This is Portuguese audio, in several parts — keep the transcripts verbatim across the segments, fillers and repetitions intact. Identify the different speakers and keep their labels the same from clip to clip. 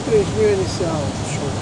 Speaker 1: três mil inicial. Show.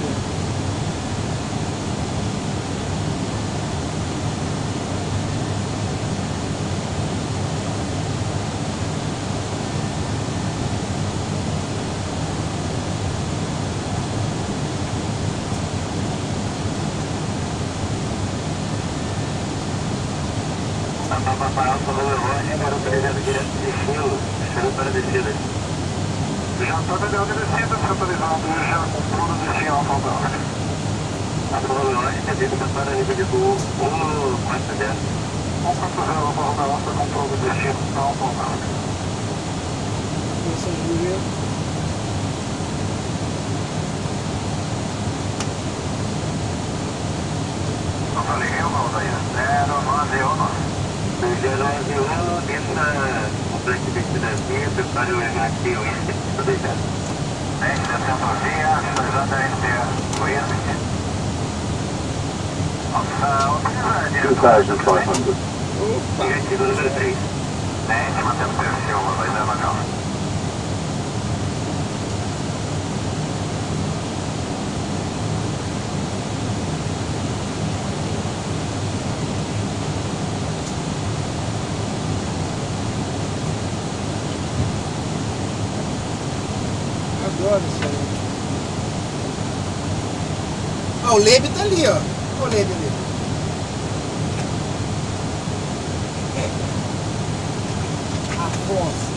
Speaker 2: Papai Alfa no relógio, garoto ligado direto de destino, esperando para a descida. Já está pegando a descida, centralizado, já comprou no destino Alfa Alfa. Alfa no relógio, pedido para nível de voo um quatro zero. um quatro zero, Alfa Alfa, comprou no destino Alfa Alfa.
Speaker 1: Atenção, Júlia.
Speaker 2: Não falei eu não, daí. zero nove um. zero nove um, desça o Black Beach da Via, prepare o M H T Whisky, tudo deixado. dez sessenta Via, atualizada a S T A, Whisky. Nossa, utiliza a direção.
Speaker 3: two thousand five hundred.
Speaker 1: Opa!
Speaker 2: Diretiva número três. dez, mantendo o perfil, vai dar legal.
Speaker 1: Adoro isso aí. Ah, o Lebe tá ali, ó. Olha o Lebe ali. Afonso.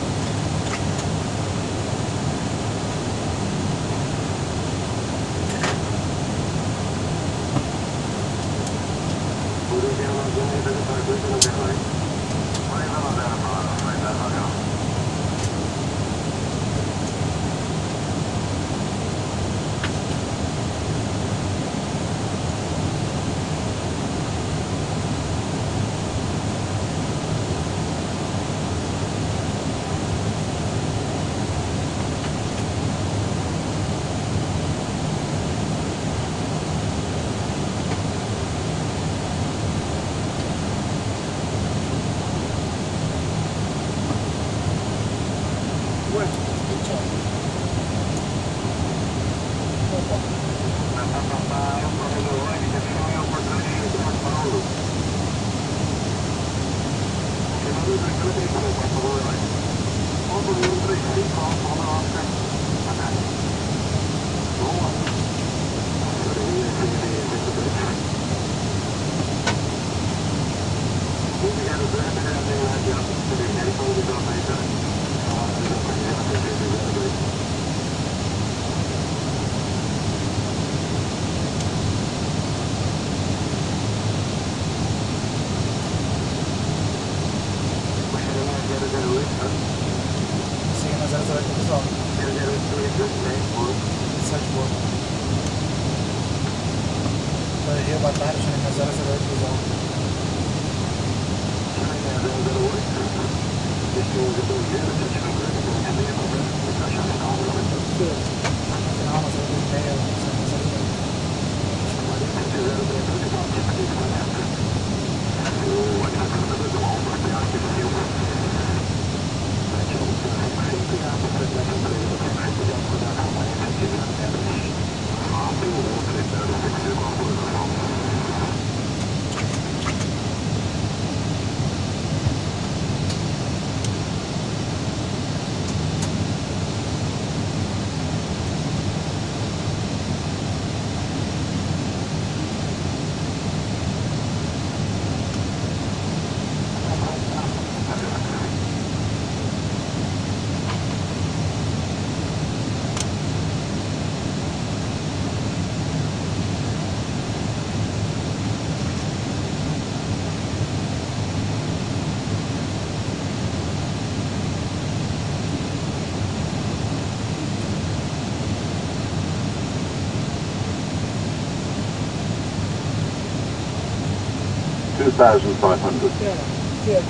Speaker 3: two thousand five hundred.
Speaker 1: Pera, pera.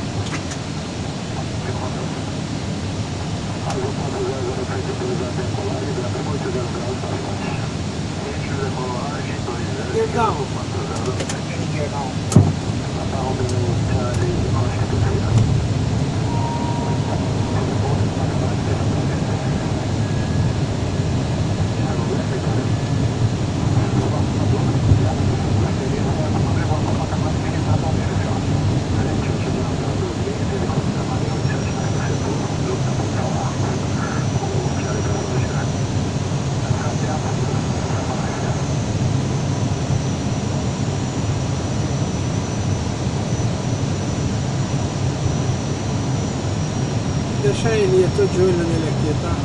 Speaker 1: Perdão. Perdão.
Speaker 4: metto giù nelle pietà.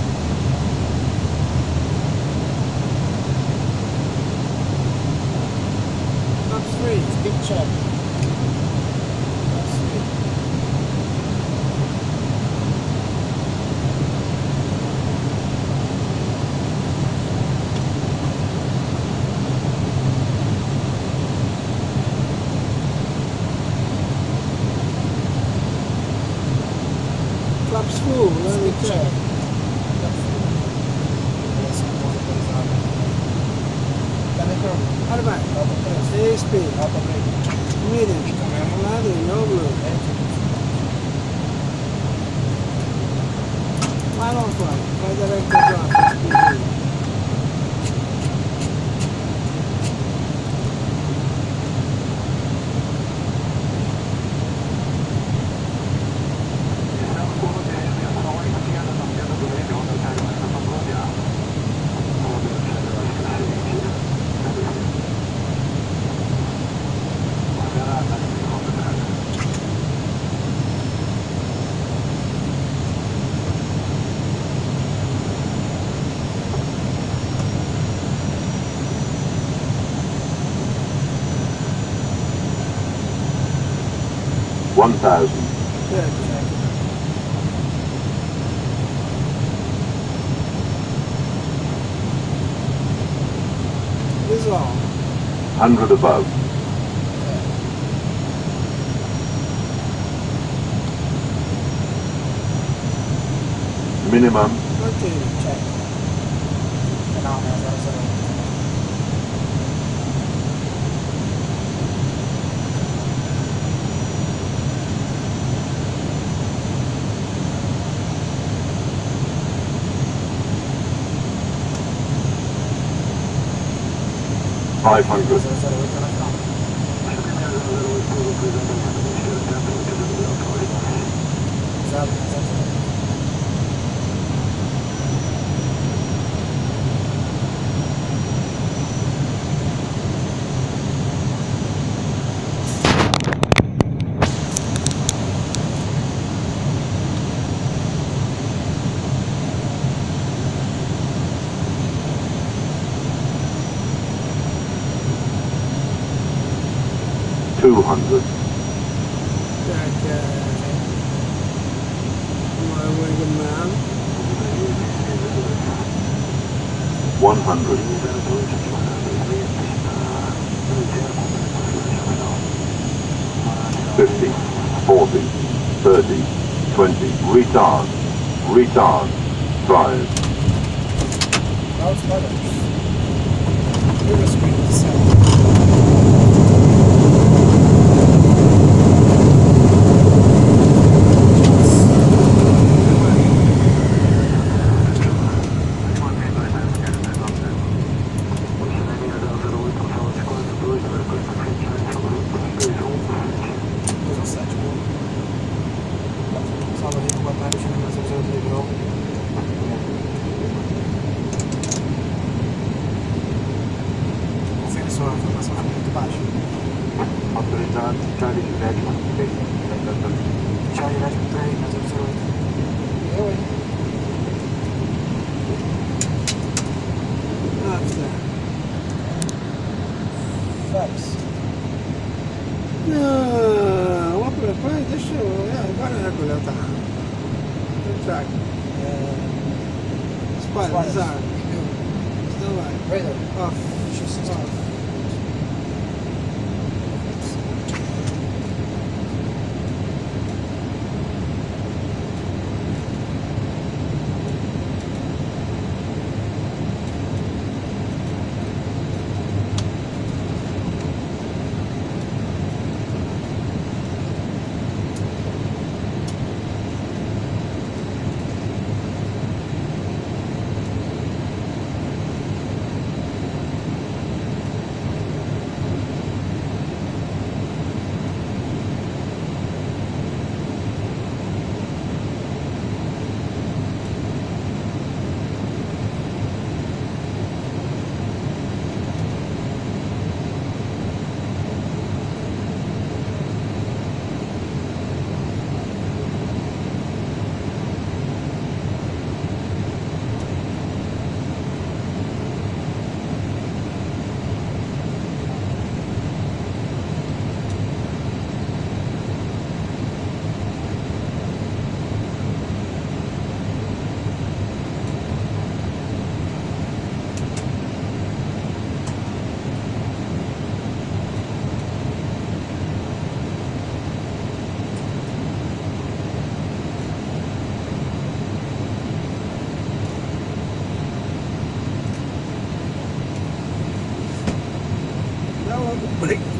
Speaker 4: Top three, big check. Top three. Flaps full, let me check. Arbeit, A S P, medium, ladder, no blue. Line on flight, flight director drop, S P D.
Speaker 3: one thousand.
Speaker 4: Good. This is all.
Speaker 3: one hundred above. Minimum.
Speaker 4: Okay, check.
Speaker 3: five hundred. two hundred.
Speaker 4: Check. My wing man.
Speaker 3: one hundred. fifty, forty, thirty, twenty. Retard. Retard. Drive.
Speaker 4: Those letters. Here's a screen to set.
Speaker 2: Autorizado, Charlie Juliette, Charlie Juliette, três, mais zero zero oito. Eu, hein?
Speaker 4: After.
Speaker 2: Flaps.
Speaker 4: Não, uma prepara, deixa eu. É, agora é agulha, tá. Track. Spider, desarm. Still light.
Speaker 2: Radar.
Speaker 4: Off. Off.
Speaker 1: break.